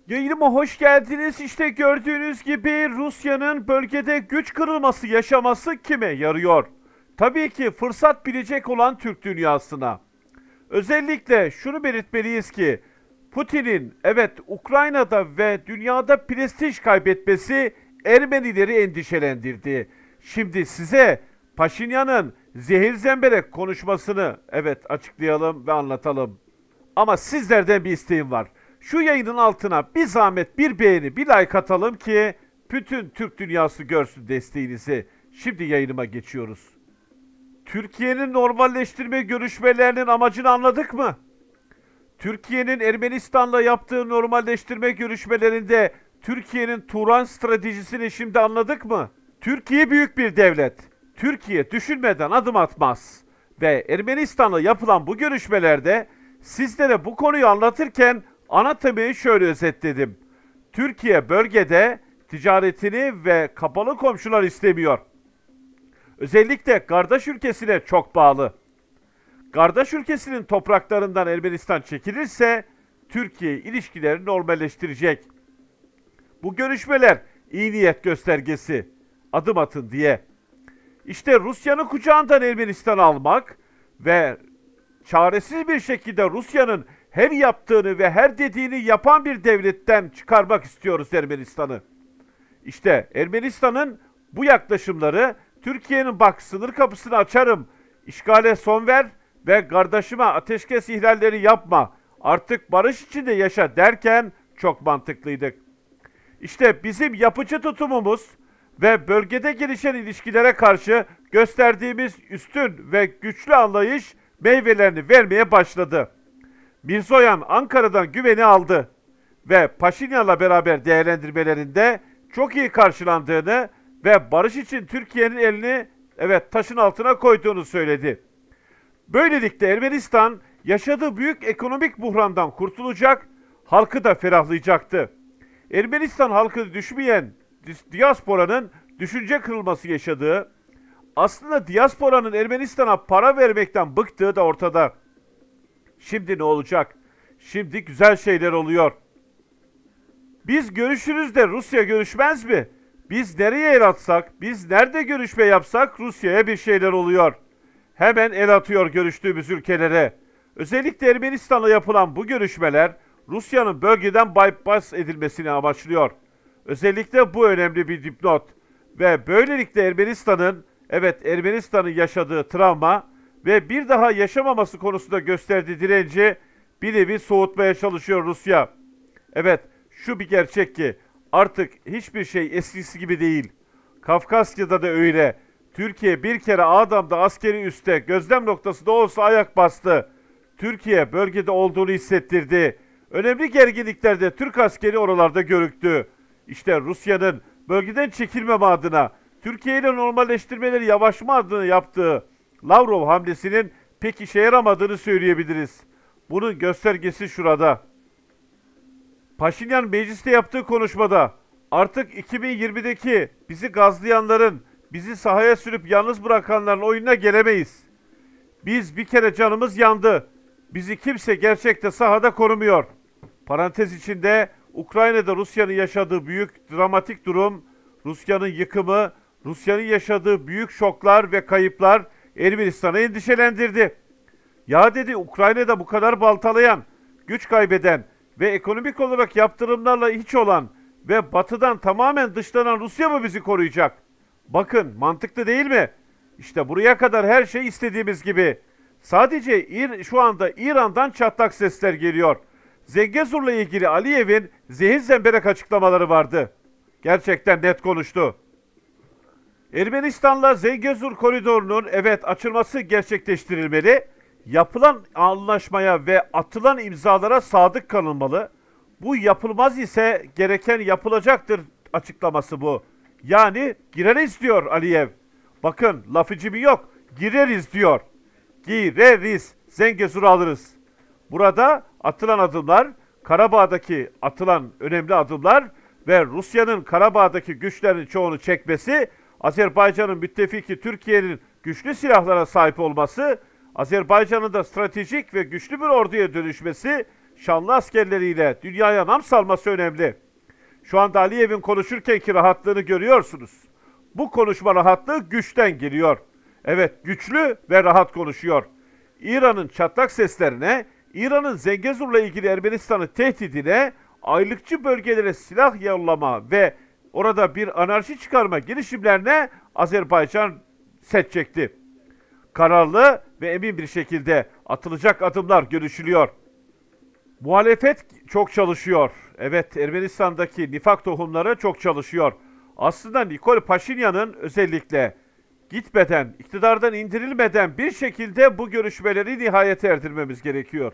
Yayınıma hoş geldiniz. İşte gördüğünüz gibi Rusya'nın bölgede güç kırılması yaşaması kime yarıyor? Tabii ki fırsat bilecek olan Türk dünyasına. Özellikle şunu belirtmeliyiz ki Putin'in evet Ukrayna'da ve dünyada prestij kaybetmesi Ermenileri endişelendirdi. Şimdi size Paşinyan'ın zehir zemberek konuşmasını evet açıklayalım ve anlatalım. Ama sizlerden bir isteğim var. Şu yayının altına bir zahmet bir beğeni bir like atalım ki bütün Türk dünyası görsün desteğinizi. Şimdi yayınıma geçiyoruz. Türkiye'nin normalleştirme görüşmelerinin amacını anladık mı? Türkiye'nin Ermenistan'la yaptığı normalleştirme görüşmelerinde Türkiye'nin Turan stratejisini şimdi anladık mı? Türkiye büyük bir devlet. Türkiye düşünmeden adım atmaz. Ve Ermenistan'la yapılan bu görüşmelerde sizlere bu konuyu anlatırken ana temayı şöyle özetledim. Türkiye bölgede ticaretini ve kapalı komşular istemiyor. Özellikle kardeş ülkesine çok bağlı. Kardeş ülkesinin topraklarından Ermenistan çekilirse Türkiye ilişkilerini normalleştirecek. Bu görüşmeler iyi niyet göstergesi. Adım atın diye. İşte Rusya'nın kucağından Ermenistan'ı almak ve çaresiz bir şekilde Rusya'nın her yaptığını ve her dediğini yapan bir devletten çıkarmak istiyoruz Ermenistan'ı. İşte Ermenistan'ın bu yaklaşımları Türkiye'nin bak sınır kapısını açarım, işgale son ver ve kardeşime ateşkes ihlalleri yapma, artık barış içinde yaşa derken çok mantıklıydık. İşte bizim yapıcı tutumumuz ve bölgede gelişen ilişkilere karşı gösterdiğimiz üstün ve güçlü anlayış meyvelerini vermeye başladı. Mirzoyan Ankara'dan güveni aldı ve Paşinyan'la beraber değerlendirmelerinde çok iyi karşılandığını ve barış için Türkiye'nin elini evet taşın altına koyduğunu söyledi. Böylelikle Ermenistan yaşadığı büyük ekonomik buhrandan kurtulacak, halkı da ferahlayacaktı. Ermenistan halkı düşmeyen diasporanın düşünce kırılması yaşadığı, aslında diasporanın Ermenistan'a para vermekten bıktığı da ortada. Şimdi ne olacak? Şimdi güzel şeyler oluyor. Biz görüşürüz de Rusya görüşmez mi? Biz nereye el atsak, biz nerede görüşme yapsak Rusya'ya bir şeyler oluyor. Hemen el atıyor görüştüğümüz ülkelere. Özellikle Ermenistan'la yapılan bu görüşmeler Rusya'nın bölgeden bypass edilmesini amaçlıyor. Özellikle bu önemli bir dipnot. Ve böylelikle Ermenistan'ın yaşadığı travma ve bir daha yaşamaması konusunda gösterdiği direnci bir nevi soğutmaya çalışıyor Rusya. Evet, şu bir gerçek ki artık hiçbir şey eskisi gibi değil. Kafkasya'da da öyle. Türkiye bir kere Adam'da askeri üste gözlem noktası da olsa ayak bastı. Türkiye bölgede olduğunu hissettirdi. Önemli gerginliklerde Türk askeri oralarda görüktü. İşte Rusya'nın bölgeden çekilmeme adına, Türkiye ile normalleştirmeleri yavaşma adına yaptığı Lavrov hamlesinin pek işe yaramadığını söyleyebiliriz. Bunun göstergesi şurada. Paşinyan mecliste yaptığı konuşmada artık 2020'deki bizi gazlayanların, bizi sahaya sürüp yalnız bırakanların oyununa gelemeyiz. Biz bir kere canımız yandı. Bizi kimse gerçekte sahada korumuyor. Parantez içinde Ukrayna'da Rusya'nın yaşadığı büyük dramatik durum, Rusya'nın yıkımı, Rusya'nın yaşadığı büyük şoklar ve kayıplar Ermenistan'ı endişelendirdi. Ya dedi Ukrayna'da bu kadar baltalayan, güç kaybeden ve ekonomik olarak yaptırımlarla hiç olan ve batıdan tamamen dışlanan Rusya mı bizi koruyacak? Bakın mantıklı değil mi? İşte buraya kadar her şey istediğimiz gibi. Sadece şu anda İran'dan çatlak sesler geliyor. Zengezur'la ilgili Aliyev'in zehir zemberek açıklamaları vardı. Gerçekten net konuştu. Ermenistan'la Zengezur koridorunun evet açılması gerçekleştirilmeli. Yapılan anlaşmaya ve atılan imzalara sadık kalınmalı. Bu yapılmaz ise gereken yapılacaktır açıklaması bu. Yani gireriz diyor Aliyev. Bakın lafı cibi yok. Gireriz diyor. Gireriz. Zengezur'u alırız. Burada atılan adımlar, Karabağ'daki atılan önemli adımlar ve Rusya'nın Karabağ'daki güçlerin çoğunu çekmesi, Azerbaycan'ın müttefiki Türkiye'nin güçlü silahlara sahip olması, Azerbaycan'ın da stratejik ve güçlü bir orduya dönüşmesi, şanlı askerleriyle dünyaya nam salması önemli. Şu anda Aliyev'in konuşurkenki rahatlığını görüyorsunuz. Bu konuşma rahatlığı güçten geliyor. Evet, güçlü ve rahat konuşuyor. İran'ın çatlak seslerine, İran'ın Zengezur'la ilgili Ermenistan'ın tehdidine, aylıkçı bölgelere silah yollama ve orada bir anarşi çıkarma girişimlerine Azerbaycan set çekti. Kararlı ve emin bir şekilde atılacak adımlar görüşülüyor. Muhalefet çok çalışıyor. Evet, Ermenistan'daki nifak tohumları çok çalışıyor. Aslında Nikol Paşinyan'ın özellikle gitmeden, iktidardan indirilmeden bir şekilde bu görüşmeleri nihayete erdirmemiz gerekiyor.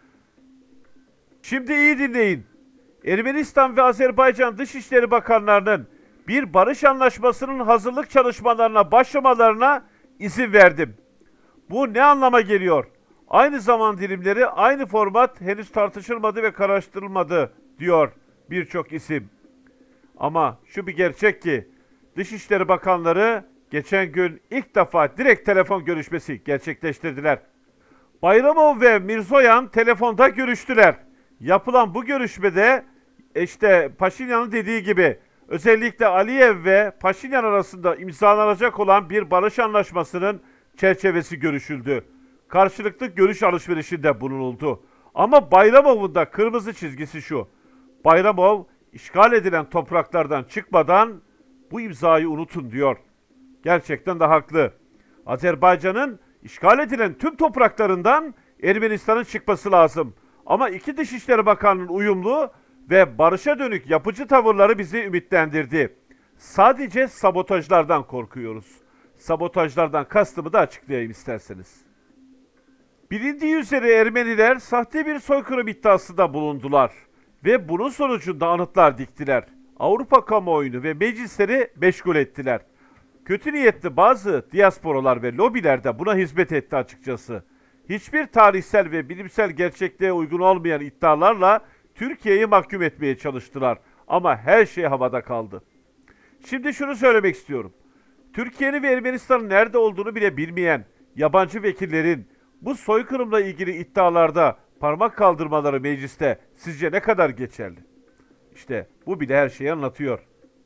Şimdi iyi dinleyin. Ermenistan ve Azerbaycan Dışişleri Bakanlarının bir barış anlaşmasının hazırlık çalışmalarına başlamalarına izin verdim. Bu ne anlama geliyor? Aynı zaman dilimleri, aynı format henüz tartışılmadı ve karıştırılmadı diyor birçok isim. Ama şu bir gerçek ki Dışişleri Bakanları geçen gün ilk defa direkt telefon görüşmesi gerçekleştirdiler. Bayramov ve Mirzoyan telefonda görüştüler. Yapılan bu görüşmede işte Paşinyan'ın dediği gibi özellikle Aliyev ve Paşinyan arasında imzalanacak olan bir barış anlaşmasının çerçevesi görüşüldü. Karşılıklı görüş alışverişinde bulunuldu. Ama Bayramov'un da kırmızı çizgisi şu. Bayramov işgal edilen topraklardan çıkmadan bu imzayı unutun diyor. Gerçekten de haklı. Azerbaycan'ın işgal edilen tüm topraklarından Ermenistan'ın çıkması lazım. Ama iki Dışişleri Bakanı'nın uyumlu ve barışa dönük yapıcı tavırları bizi ümitlendirdi. Sadece sabotajlardan korkuyoruz. Sabotajlardan kastımı da açıklayayım isterseniz. Bilindiği üzere Ermeniler sahte bir soykırım iddiasında bulundular ve bunun sonucunda anıtlar diktiler. Avrupa kamuoyunu ve meclisleri meşgul ettiler. Kötü niyetli bazı diasporalar ve lobiler de buna hizmet etti açıkçası. Hiçbir tarihsel ve bilimsel gerçekliğe uygun olmayan iddialarla Türkiye'yi mahkum etmeye çalıştılar. Ama her şey havada kaldı. Şimdi şunu söylemek istiyorum. Türkiye'nin ve Ermenistan'ın nerede olduğunu bile bilmeyen yabancı vekillerin bu soykırımla ilgili iddialarda parmak kaldırmaları mecliste sizce ne kadar geçerli? İşte bu bile her şeyi anlatıyor.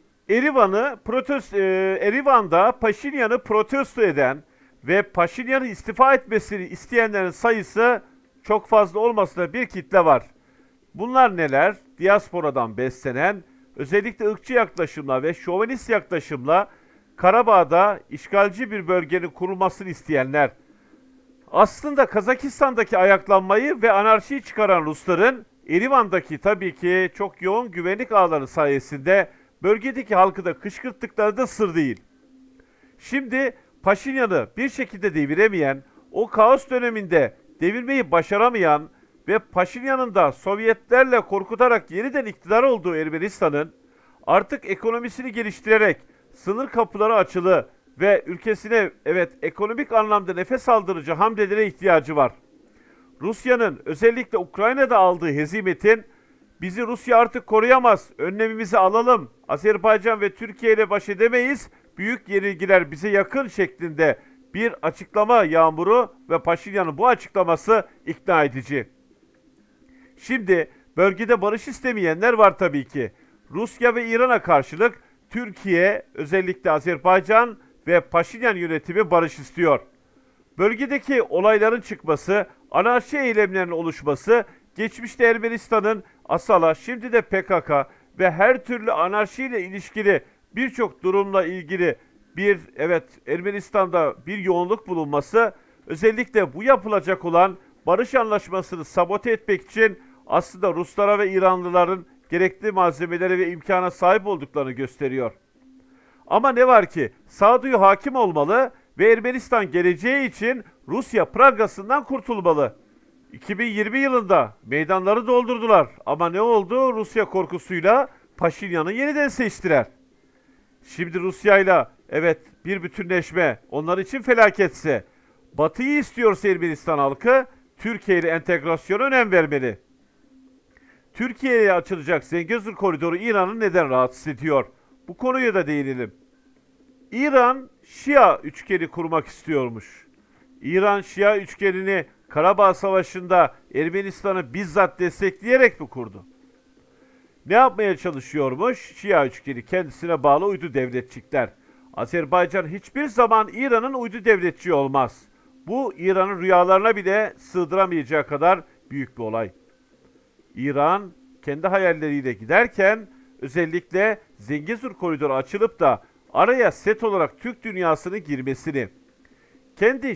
Erivan'da Paşinyan'ı protesto eden ve Paşinyan'ın istifa etmesini isteyenlerin sayısı çok fazla olmasa da bir kitle var. Bunlar neler? Diasporadan beslenen, özellikle ırkçı yaklaşımla ve şovenist yaklaşımla Karabağ'da işgalci bir bölgenin kurulmasını isteyenler. Aslında Kazakistan'daki ayaklanmayı ve anarşiyi çıkaran Rusların Erivan'daki tabii ki çok yoğun güvenlik ağları sayesinde bölgedeki halkı da kışkırttıkları da sır değil. Şimdi Paşinyan'ı bir şekilde deviremeyen, o kaos döneminde devirmeyi başaramayan ve Paşinyan'ın da Sovyetlerle korkutarak yeniden iktidar olduğu Ermenistan'ın artık ekonomisini geliştirerek sınır kapıları açılı ve ülkesine ekonomik anlamda nefes aldırıcı hamlelere ihtiyacı var. Rusya'nın özellikle Ukrayna'da aldığı hezimetin bizi Rusya artık koruyamaz, önlemimizi alalım, Azerbaycan ve Türkiye ile baş edemeyiz, büyük yenilgiler bize yakın şeklinde bir açıklama yağmuru ve Paşinyan'ın bu açıklaması ikna edici. Şimdi bölgede barış istemeyenler var tabii ki. Rusya ve İran'a karşılık Türkiye, özellikle Azerbaycan ve Paşinyan yönetimi barış istiyor. Bölgedeki olayların çıkması, anarşi eylemlerinin oluşması, geçmişte Ermenistan'ın Asala, şimdi de PKK ve her türlü anarşiyle ilişkili birçok durumla ilgili Ermenistan'da bir yoğunluk bulunması, özellikle bu yapılacak olan barış anlaşmasını sabote etmek için aslında Ruslara ve İranlıların gerekli malzemelere ve imkana sahip olduklarını gösteriyor. Ama ne var ki sağduyu hakim olmalı ve Ermenistan geleceği için Rusya pragasından kurtulmalı. 2020 yılında meydanları doldurdular ama ne oldu? Rusya korkusuyla Paşinyan'ı yeniden seçtiler. Şimdi Rusya'yla bir bütünleşme onlar için felaketse, Batı'yı istiyorsa Ermenistan halkı Türkiye ile entegrasyona önem vermeli. Türkiye'ye açılacak Zengezur koridoru İran'ı neden rahatsız ediyor? Bu konuya da değinelim. İran Şia üçgeni kurmak istiyormuş. İran Şia üçgenini Karabağ Savaşı'nda Ermenistan'ı bizzat destekleyerek mi kurdu? Ne yapmaya çalışıyormuş? Şia üçgeni, kendisine bağlı uydu devletçikler. Azerbaycan hiçbir zaman İran'ın uydu devletçiği olmaz. Bu İran'ın rüyalarına bile sığdıramayacağı kadar büyük bir olay. İran kendi hayalleriyle giderken özellikle Zengezur koridoru açılıp da araya set olarak Türk dünyasının girmesini, kendi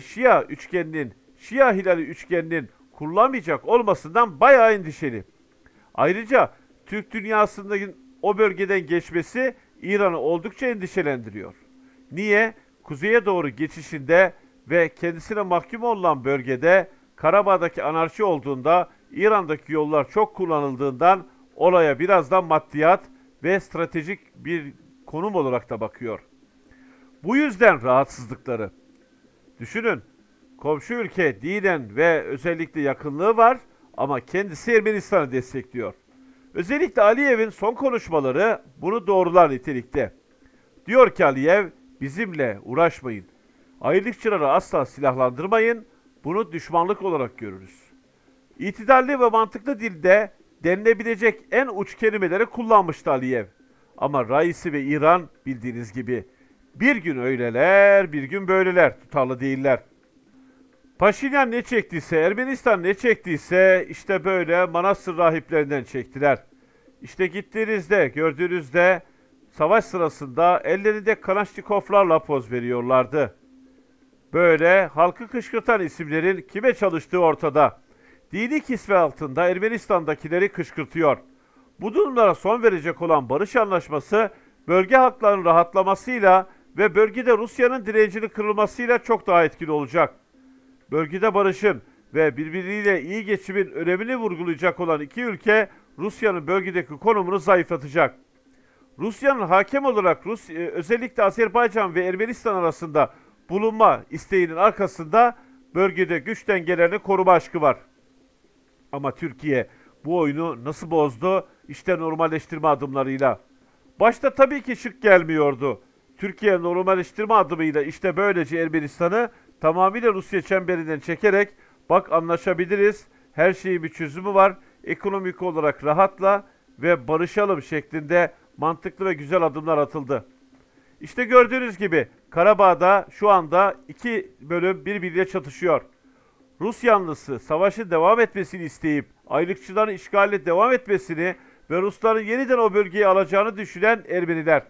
Şia Hilali üçgeninin kurulamayacak olmasından bayağı endişeli. Ayrıca Türk dünyasının o bölgeden geçmesi İran'ı oldukça endişelendiriyor. Niye? Kuzeye doğru geçişinde ve kendisine mahkum olan bölgede Karabağ'daki anarşi olduğunda İran'daki yollar çok kullanıldığından olaya birazdan maddiyat ve stratejik bir konum olarak da bakıyor. Bu yüzden rahatsızlıkları. Düşünün, komşu ülke dinen ve özellikle yakınlığı var ama kendisi Ermenistan'ı destekliyor. Özellikle Aliyev'in son konuşmaları bunu doğrular nitelikte. Diyor ki Aliyev, bizimle uğraşmayın. Ayrılıkçıları asla silahlandırmayın, bunu düşmanlık olarak görürüz. İtidalli ve mantıklı dilde denilebilecek en uç kelimeleri kullanmıştı Aliyev. Ama Raisi ve İran bildiğiniz gibi bir gün öyleler, bir gün böyleler, tutarlı değiller. Paşinyan ne çektiyse, Ermenistan ne çektiyse işte böyle manastır rahiplerinden çektiler. İşte gittiğinizde, gördüğünüzde savaş sırasında ellerinde Kalaşnikovlarla poz veriyorlardı. Böyle halkı kışkırtan isimlerin kime çalıştığı ortada. Dini kisve altında Ermenistan'dakileri kışkırtıyor. Bu durumlara son verecek olan barış anlaşması bölge halklarının rahatlamasıyla ve bölgede Rusya'nın direncinin kırılmasıyla çok daha etkili olacak. Bölgede barışın ve birbiriyle iyi geçimin önemini vurgulayacak olan iki ülke Rusya'nın bölgedeki konumunu zayıflatacak. Rusya'nın hakem olarak özellikle Azerbaycan ve Ermenistan arasında bulunma isteğinin arkasında bölgede güç dengelerini koruma aşkı var. Ama Türkiye bu oyunu nasıl bozdu? İşte normalleştirme adımlarıyla. Başta tabii ki şık gelmiyordu. Türkiye normalleştirme adımıyla işte böylece Ermenistan'ı tamamıyla Rusya çemberinden çekerek bak anlaşabiliriz, her şeyin bir çözümü var, ekonomik olarak rahatla ve barışalım şeklinde mantıklı ve güzel adımlar atıldı. İşte gördüğünüz gibi Karabağ'da şu anda iki bölüm birbiriyle çatışıyor. Rus yanlısı savaşın devam etmesini isteyip ayrılıkçıların işgaline devam etmesini ve Rusların yeniden o bölgeyi alacağını düşünen Ermeniler.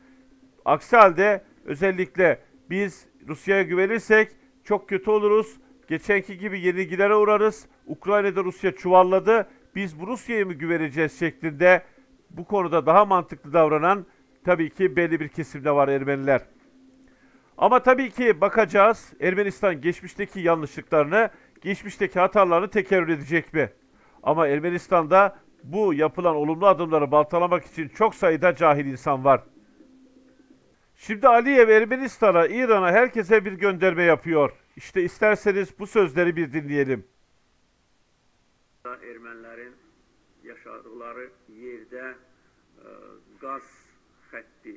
Aksi halde özellikle biz Rusya'ya güvenirsek çok kötü oluruz. Geçenki gibi yenilgilere uğrarız. Ukrayna'da Rusya çuvalladı. Biz bu Rusya'ya mı güveneceğiz şeklinde bu konuda daha mantıklı davranan tabii ki belli bir kesimde var Ermeniler. Ama tabii ki bakacağız Ermenistan geçmişteki yanlışlıklarını, geçmişteki hatalarını tekerrür edecek mi? Ama Ermenistan'da bu yapılan olumlu adımları baltalamak için çok sayıda cahil insan var. Şimdi Aliyev Ermenistan'a, İran'a herkese bir gönderme yapıyor. İşte isterseniz bu sözleri bir dinleyelim. Ermənilərin yaşadıkları yerde gaz xətti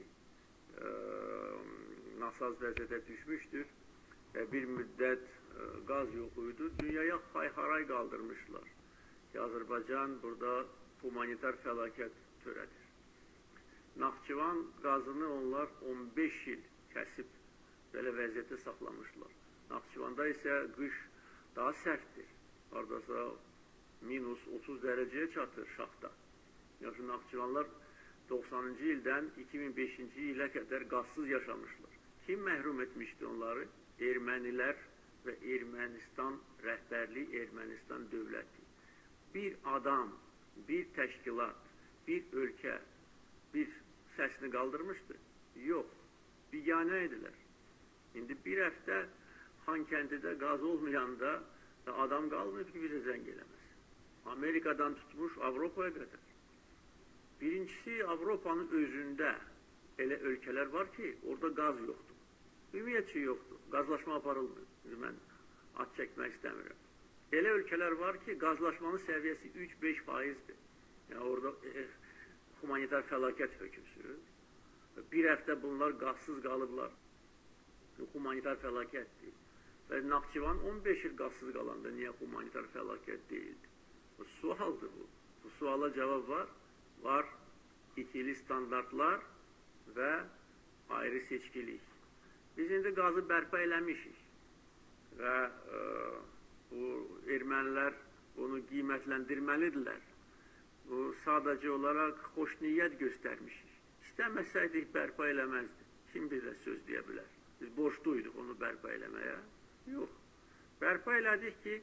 nasaz vəziyyətə düşmüşdür və bir müddət gaz yox idi. Dünyaya hay-haray qaldırmışlar ki, Azərbaycan burada humanitar fəlakət törədir. Naxçıvan qazını onlar 15 il kəsib belə vəziyyətə saxlamışlar. Naxçıvanda isə qış daha sərtdir. Haradasa minus 30 dereceye çatır şaxta. Yəni Naxçıvanlar 90-cı ildən 2005-ci ilə qədər qazsız yaşamışlar. Kim məhrum etmişdi onları? Ermənilər və Ermənistan rəhbərliyi, Ermənistan dövləti. Bir adam, bir təşkilat, bir ölkə bir səsini qaldırmışdı. Yox, biganə idilər. İndi bir həftə Xankəndidə qaz olmayanda adam qalmayıb ki, bizə zəng eləməz. Amerika'dan tutmuş Avrupa'ya kadar. Birincisi Avrupa'nın özünde elə ölkələr var ki, orada gaz yoktu. Ümumiyyətcə yoktu. Gazlaşma aparılmıyor. Ben at çekmek istemiyorum. Elə ölkələr var ki, gazlaşmanın səviyyəsi 3-5%'dir. Yani orada humanitar fəlakət hökm sürür. Bir həftə bunlar gazsız qalıblar. Humanitar fəlakətdir. Və Naxçıvan 15 il qazsız qalanda niyə humanitar fəlakət deyildi? Bu sualdır bu. Bu suala cavab var. Var ikili standartlar və ayrı seçkilik. Biz indi qazı bərpa eləmişik və bu ermənilər bunu qiymətləndirməlidirlər. Bu sadəcə olaraq xoş niyyət göstərmişik. İstəməsəydik bərpa eləməzdik. Kim bizə söz deyə bilər? Biz borcluyduq onu bərpa eləməyə. Yox. Bərpa elədik ki,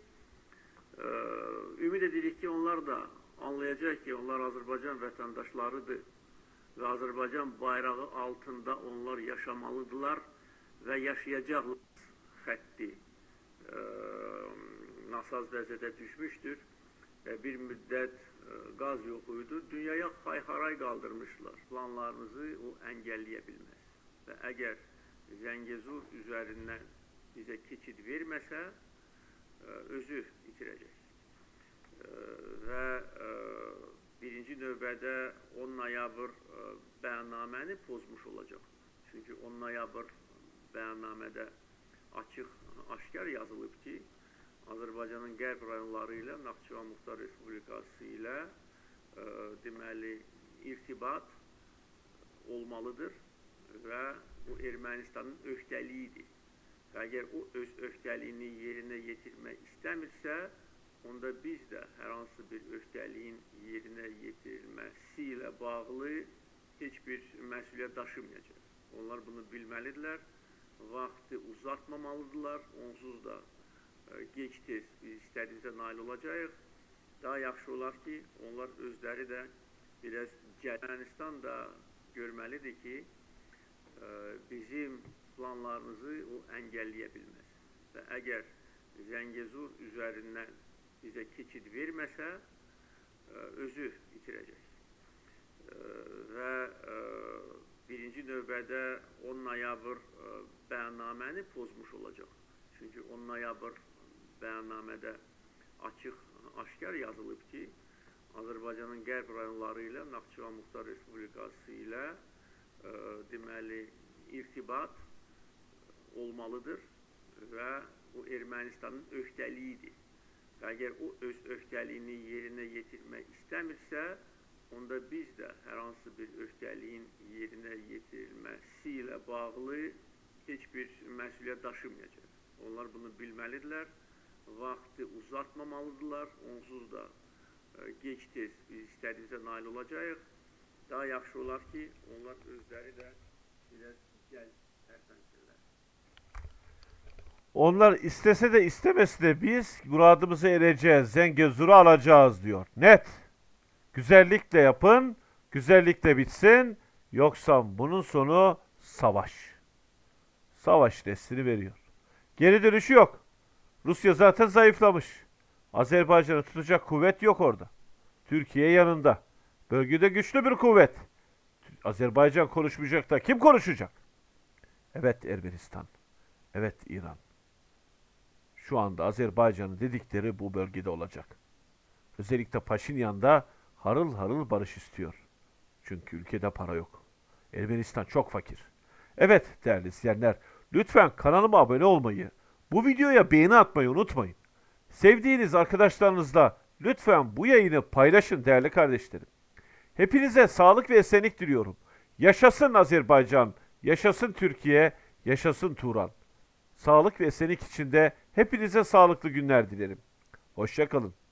ümid edirik ki, onlar da anlayacaq ki, onlar Azərbaycan vətəndaşlarıdır və Azərbaycan bayrağı altında onlar yaşamalıdırlar və yaşayacaqlar. Xətti nasaz vəziyyətə düşmüşdür və bir müddət qaz yox idi. Dünyaya xay-xaray qaldırmışlar. Planlarımızı o əngəlləyə bilməz. Və əgər Zəngəzur üzərindən bizə keçid verməsə, özü itirəcək. Və birinci növbədə 10 noyabr bəyannaməni pozmuş olacaq. Çünki 10 noyabr bəyannamədə açıq, aşkar yazılıb ki, Azərbaycanın qərb rayonları ilə Naxçıvan Muxtar Respublikası ilə deməli irtibat olmalıdır və bu Ermənistanın öhdəliyidir. Və əgər o öz öhdəliyini yerinə yetirmək istəmirsə, onda biz də hər hansı bir öhdəliyin yerinə yetirilməsi ilə bağlı heç bir məsuliyyət daşımayacaq. Onlar bunu bilməlidirlər, vaxtı uzatmamalıdırlar, onsuz da gec-tez biz istədiyimizə nail olacağıq. Daha yaxşı olar ki, onlar özləri də biraz Ermənistan da görməlidir ki, bizim planlarımızı o əngəlləyə bilməz. Və əgər Zəngəzur üzərindən bizə keçid verməsə, özü itirəcək. Və birinci növbədə 10 noyabr bəyannaməni pozmuş olacaq. Çünki 10 noyabr bəyannamədə açıq, aşkar yazılıb ki, Azərbaycanın qərb rayonları ilə Naxçıvan Muxtar Respublikası ilə deməli irtibat olmalıdır və o Ermənistanın öhdəliyidir. Və əgər o öz öhdəliyini yerinə yetirmək istəmirsə, onda biz də hər hansı bir öhdəliyin yerinə yetirilməsi ilə bağlı heç bir məsuliyyət daşımayacaq. Onlar bunu bilməlidirlər, vaxtı uzatmamalıdırlar, onsuz da gec-tez biz istədiyimizə nail olacağıq. Daha yaxşı olar ki, onlar özləri də biraz gəl tərpənsinlər. Onlar istese de istemese de biz muradımıza ereceğiz, Zəngəzur'u alacağız diyor. Net. Güzellikle yapın, güzellikle bitsin, yoksa bunun sonu savaş. Savaş restini veriyor. Geri dönüşü yok. Rusya zaten zayıflamış. Azerbaycan'ı tutacak kuvvet yok orada. Türkiye yanında. Bölgede güçlü bir kuvvet. Azerbaycan konuşmayacak da kim konuşacak? Evet Ermenistan. Evet İran. Şu anda Azerbaycan'ın dedikleri bu bölgede olacak. Özellikle Paşinyan da harıl harıl barış istiyor. Çünkü ülkede para yok. Ermenistan çok fakir. Evet değerli izleyenler, lütfen kanalıma abone olmayı, bu videoya beğeni atmayı unutmayın. Sevdiğiniz arkadaşlarınızla lütfen bu yayını paylaşın değerli kardeşlerim. Hepinize sağlık ve esenlik diliyorum. Yaşasın Azerbaycan, yaşasın Türkiye, yaşasın Turan. Sağlık ve esenlik içinde hepinize sağlıklı günler dilerim. Hoşça kalın.